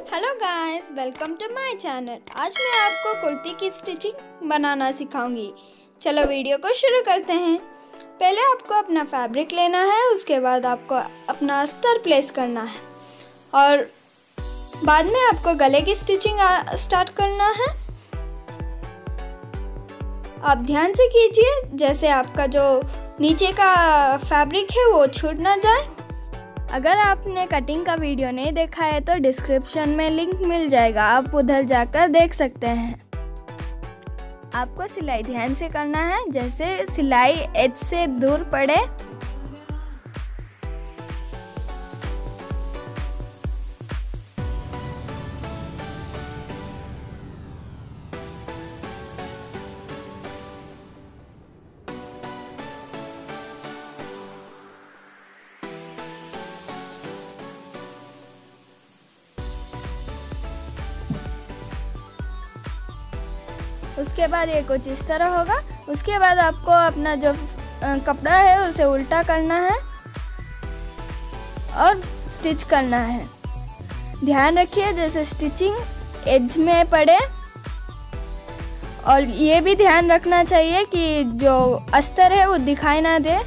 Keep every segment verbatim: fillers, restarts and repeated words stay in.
Hello guys, welcome to my channel. आज मैं आपको कुर्ती की स्टिचिंग बनाना सिखाऊंगी। चलो वीडियो को शुरू करते हैं। पहले आपको अपना फैब्रिक लेना है, उसके बाद आपको अपना अस्तर प्लेस करना है और बाद में आपको गले की स्टिचिंग स्टार्ट करना है। आप ध्यान से कीजिए, जैसे आपका जो नीचे का फैब्रिक है वो छूट ना जाए। अगर आपने कटिंग का वीडियो नहीं देखा है तो डिस्क्रिप्शन में लिंक मिल जाएगा, आप उधर जाकर देख सकते हैं। आपको सिलाई ध्यान से करना है, जैसे सिलाई एज से दूर पड़े। उसके बाद ये कुछ इस तरह होगा। उसके बाद आपको अपना जो कपड़ा है उसे उल्टा करना है और स्टिच करना है। ध्यान रखिए जैसे स्टिचिंग एज में पड़े, और ये भी ध्यान रखना चाहिए कि जो अस्तर है वो दिखाई ना दे।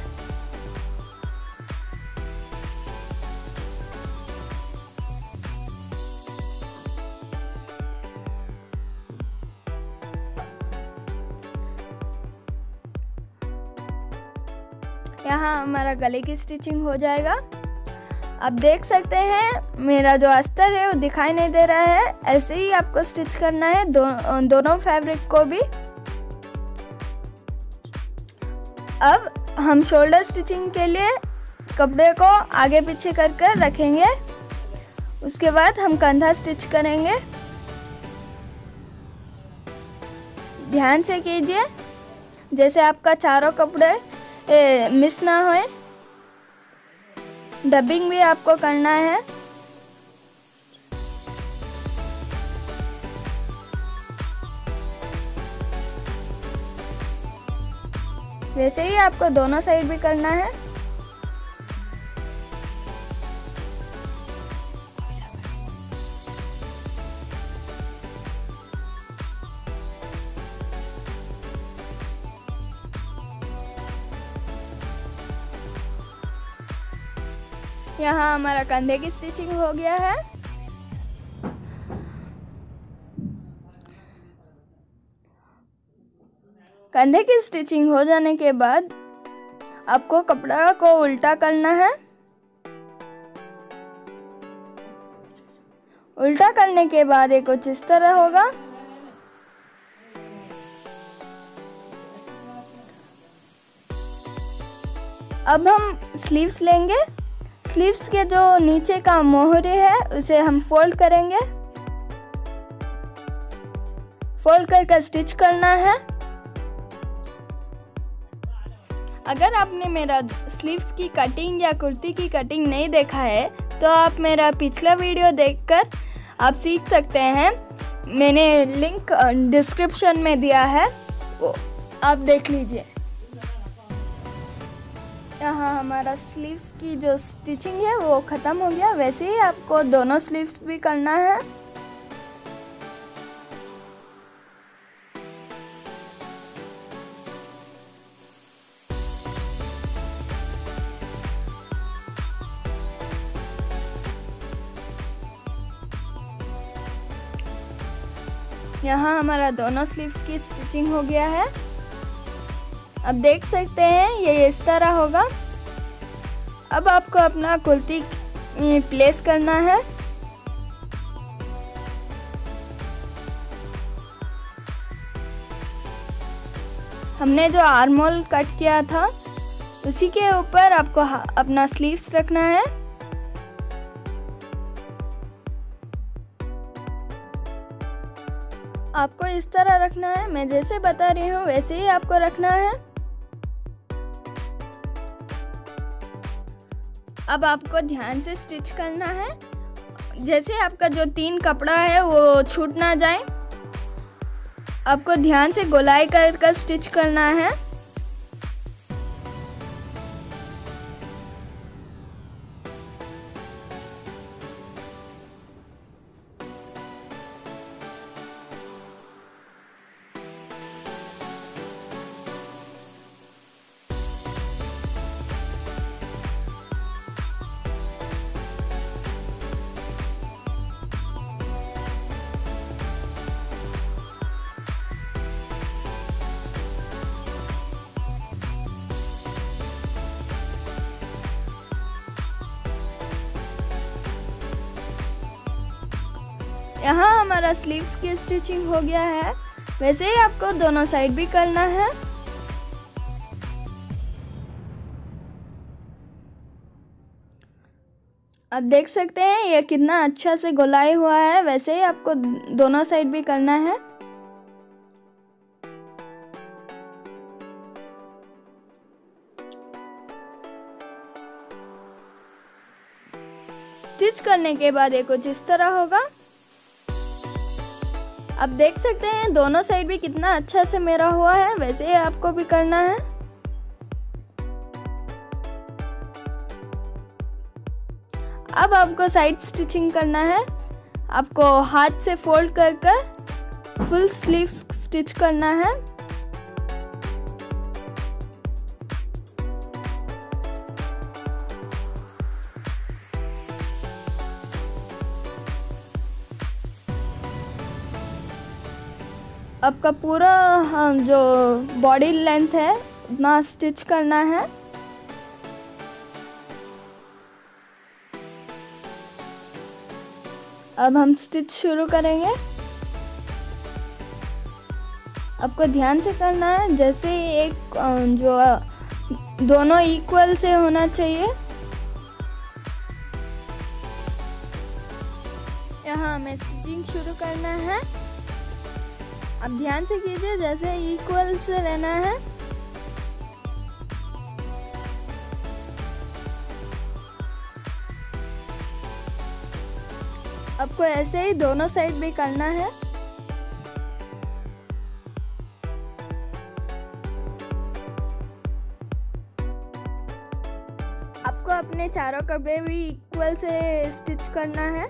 यहाँ हमारा गले की स्टिचिंग हो जाएगा। आप देख सकते हैं मेरा जो अस्तर है वो दिखाई नहीं दे रहा है। ऐसे ही आपको स्टिच करना है दो, दोनों फैब्रिक को भी। अब हम शोल्डर स्टिचिंग के लिए कपड़े को आगे पीछे कर कर रखेंगे। उसके बाद हम कंधा स्टिच करेंगे। ध्यान से कीजिए, जैसे आपका चारों कपड़े ए, मिस ना होए। डबिंग भी आपको करना है। वैसे ही आपको दोनों साइड भी करना है। यहाँ हमारा कंधे की स्टिचिंग हो गया है। कंधे की स्टिचिंग हो जाने के बाद आपको कपड़ा को उल्टा करना है। उल्टा करने के बाद ये कुछ इस तरह होगा। अब हम स्लीव्स लेंगे। स्लीव्स के जो नीचे का मोहरे है उसे हम फोल्ड करेंगे। फोल्ड करके स्टिच करना है। अगर आपने मेरा स्लीव्स की कटिंग या कुर्ती की कटिंग नहीं देखा है तो आप मेरा पिछला वीडियो देखकर आप सीख सकते हैं। मैंने लिंक डिस्क्रिप्शन में दिया है, वो आप देख लीजिए। यहाँ हमारा स्लीव्स की जो स्टिचिंग है वो ख़त्म हो गया। वैसे ही आपको दोनों स्लीव्स भी करना है। यहाँ हमारा दोनों स्लीव्स की स्टिचिंग हो गया है। अब देख सकते हैं ये इस तरह होगा। अब आपको अपना कुर्ती प्लेस करना है। हमने जो आर्म होल कट किया था उसी के ऊपर आपको अपना स्लीव्स रखना है। आपको इस तरह रखना है, मैं जैसे बता रही हूँ वैसे ही आपको रखना है। अब आपको ध्यान से स्टिच करना है, जैसे आपका जो तीन कपड़ा है वो छूट ना जाए। आपको ध्यान से गोलाई कर कर स्टिच करना है। यहाँ हमारा स्लीव्स की स्टिचिंग हो गया है। वैसे ही आपको दोनों साइड भी करना है। आप देख सकते हैं ये कितना अच्छा से गोलाई हुआ है। वैसे ही आपको दोनों साइड भी करना है। स्टिच करने के बाद ये कुछ इस तरह होगा। आप देख सकते हैं दोनों साइड भी कितना अच्छा से मेरा हुआ है। वैसे ही आपको भी करना है। अब आपको साइड स्टिचिंग करना है। आपको हाथ से फोल्ड कर कर फुल स्लीव स्टिच करना है। आपका पूरा जो बॉडी लेंथ है उतना स्टिच करना है। अब हम स्टिच शुरू करेंगे। आपको ध्यान से करना है, जैसे एक जो दोनों इक्वल से होना चाहिए। यहाँ हमें स्टिचिंग शुरू करना है। अब ध्यान से कीजिए, जैसे इक्वल से रहना है। आपको ऐसे ही दोनों साइड भी करना है। आपको अपने चारों कपड़े भी इक्वल से स्टिच करना है।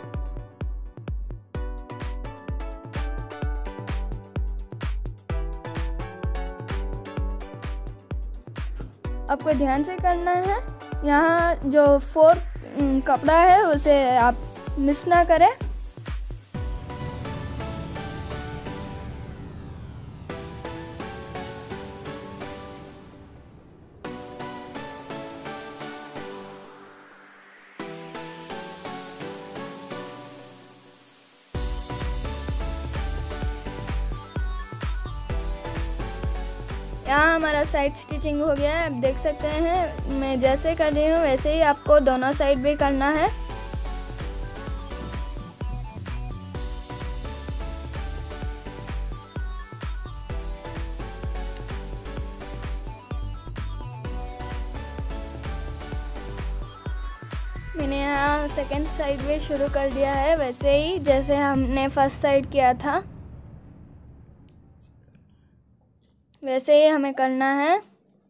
आपको ध्यान से करना है। यहाँ जो फोर कपड़ा है उसे आप मिस ना करें। यहाँ हमारा साइड स्टिचिंग हो गया है। आप देख सकते हैं मैं जैसे कर रही हूँ वैसे ही आपको दोनों साइड भी करना है। मैंने यहाँ सेकंड साइड भी शुरू कर दिया है, वैसे ही जैसे हमने फर्स्ट साइड किया था वैसे ही हमें करना है।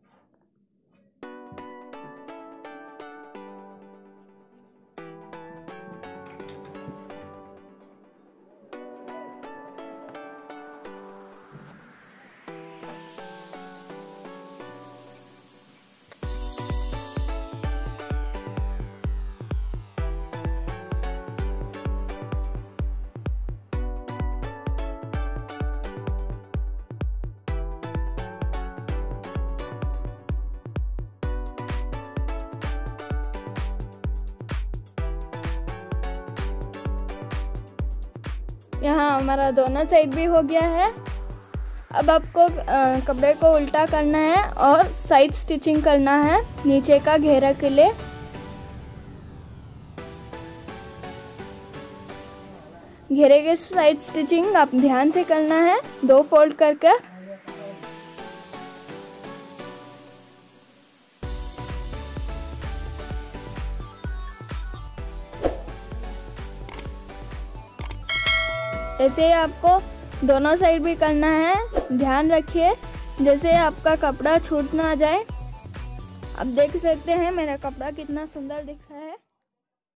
यहाँ हमारा दोनों साइड भी हो गया है। अब आपको कपड़े को उल्टा करना है और साइड स्टिचिंग करना है नीचे का घेरा के लिए। घेरे के साइड स्टिचिंग आप ध्यान से करना है, दो फोल्ड करके। ऐसे ही आपको दोनों साइड भी करना है। ध्यान रखिए जैसे आपका कपड़ा छूट ना जाए। आप देख सकते हैं मेरा कपड़ा कितना सुंदर दिख रहा है।